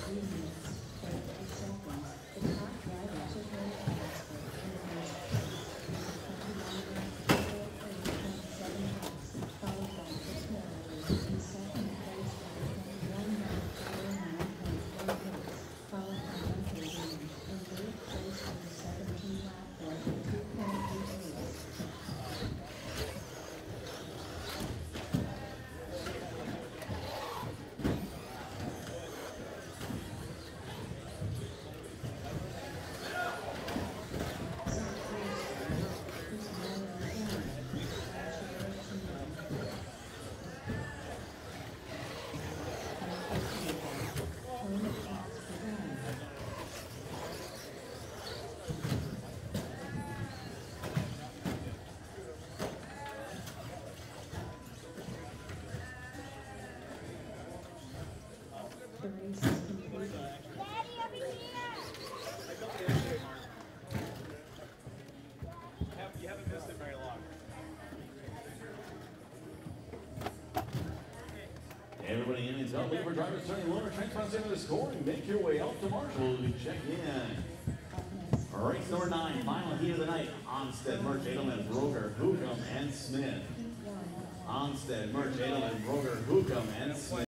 The race is completed. Daddy, over here! You haven't missed it very long. Everybody in and tell me for drivers turning lower transfers into the scoring. Make your way out to Marshall to check in. Race number 9, final heat of the night. Onstead, Merch, Edelman, Broger, Hookham, and Smith. Onstead, Merch, Edelman, Broger, Hookham, and Smith.